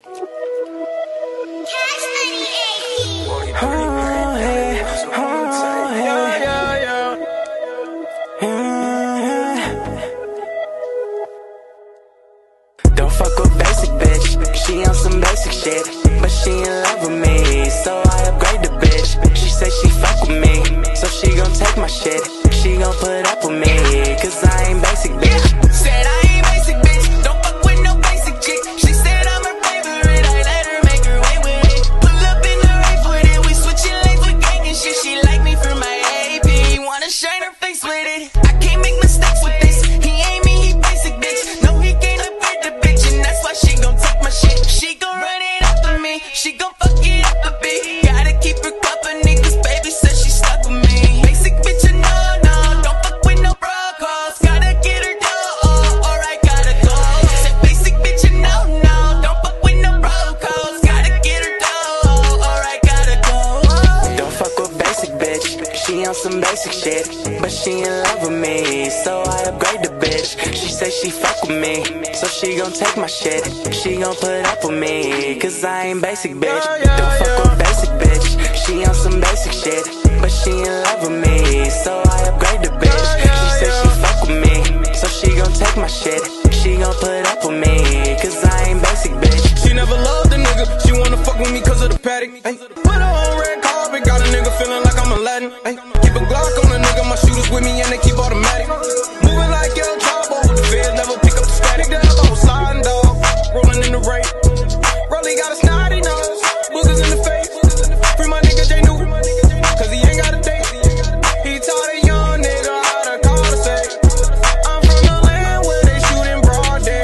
Don't fuck with basic bitch, she on some basic shit, but she in love with me, so I upgrade the bitch. She say she fuck with me, so she gon' take my shit. She gon' put up with me, cause I ain't basic bitch. Said I ain't basic bitch, don't fuck with no basic chick. She said I'm her favorite, I let her make her way with it. Pull up in the rape with it, we switching lanes with gang and shit. She like me for my AP, wanna shine her face with it. I can't make mistakes with this, he ain't me, he basic bitch. No, he can't upgrade the bitch, and that's why she gon' take my shit. She gon' run it up for me, she gon' fuck it up a bit. Gotta keep her company, cause baby said she stuck with me. Basic bitch, no, don't fuck with no bro calls. Gotta get her dough, or I gotta go. Said basic bitch, no, don't fuck with no bro calls. Gotta get her dough, or I gotta go. Don't fuck with basic bitch, she on some basic shit, but she in love with me, so I upgrade the bitch. She say she fuck with me, so she gon' take my shit. She gon' put up with me, cause I ain't basic bitch. Don't fuck with basic bitch, she on some basic shit, but she in love with me, so I upgrade the bitch. She say she fuck with me, so she gon' take my shit. She gon' put up with me, cause I ain't basic bitch. She never loved a nigga, she wanna fuck with me cause of the paddock. Put her on red carpet, got a nigga feeling like I'm Aladdin. Keep a Glock on a nigga, my shooters with me and they keep automatic. Moving like El Chavo, the feds never pick up the static. The elbow sliding dog, rolling in the rape. Rolly got a snotty nose, boogers in the face. Free my nigga J New, cause he ain't got a date. He taught a young nigga how to call a safe. I'm from the land where they shoot in broad day.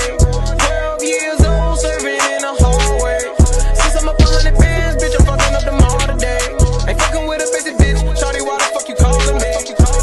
12 years old, serving in the hallway. Since I'm up 100 bands, bitch, I'm fucking up the mall today. Ain't fucking with a basic bitch, shawty, why the fuck you calling me?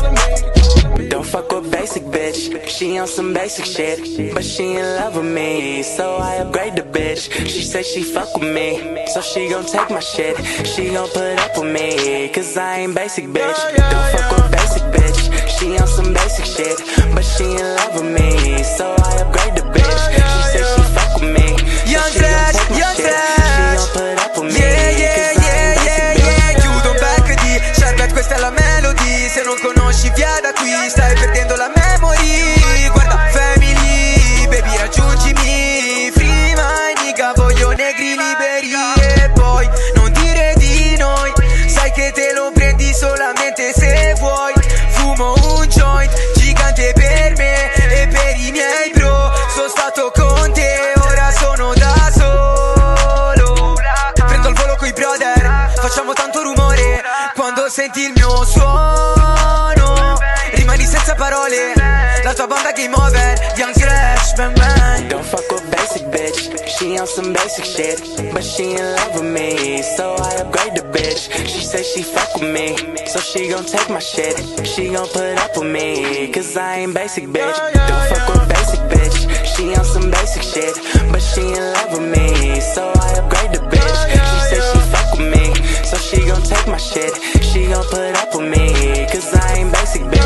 Don't fuck with basic bitch, she on some basic shit, but she in love with me, so I upgrade the bitch. She say she fuck with me, so she gon' take my shit. She gon' put up with me, cause I ain't basic bitch. Don't fuck with basic bitch, she on some basic shit, but she in love with me, so I upgrade the bitch. She say she fuck with me, so she gon' take my shit. She gon' put up with me, cause I ain't basic bitch. Chiudo un back di Sherbet, questa è la melody. Se non conosci via da qui, stai perdendo la memory. Guarda family, baby raggiungimi. Free my nigga, voglio negri liberi. E poi non dire di noi, sai che te lo prendi solamente se vuoi. Fumo un joint, gigante per me e per i miei bro. Sono stato con te, ora sono da solo. Prendo il volo coi brother, facciamo tanto rumore quando senti il mio suono. Rimani senza parole, la tua banda game over, young crash, bang bang. Don't fuck with basic bitch, she on some basic shit, but she in love with me, so I upgrade the bitch. She say she fuck with me, so she gon' take my shit. She gon' put up with me, cause I ain't basic bitch. Don't fuck with basic bitch, she on some basic shit, but she in love with me, so I upgrade the bitch. She say she fuck with me, so she gon' take my shit. She gon' put up with me, cause I ain't basic bitch.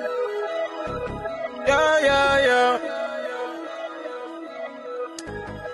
Yeah.